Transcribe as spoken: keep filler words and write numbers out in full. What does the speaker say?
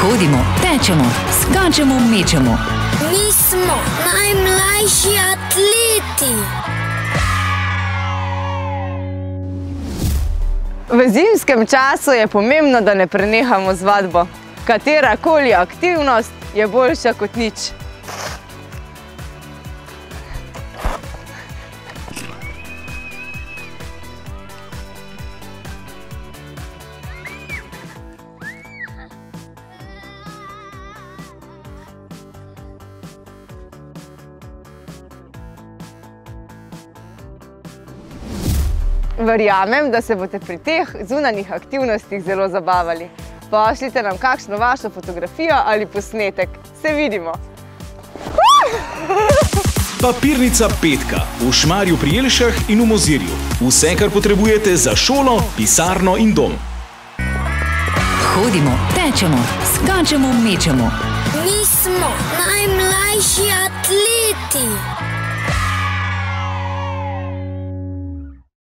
Hodimo, tečemo, skačemo, mečemo. Mi smo najmlajši atleti. V zimskem času je pomembno, da ne prenehamo z vadbo. Katerakoli aktivnost je boljša kot nič. Verjamem, da se boste pri teh zunanjih aktivnostih zelo zabavali. Pošljite nam kakšno vašo fotografijo ali posnetek. Se vidimo! Papirnica petka v Šmarju pri Jelšah in v Mozirju. Vse, kar potrebujete za šolo, pisarno in dom. Hodimo, tečemo, skačemo, mečemo. Mi smo najmlajši atleti.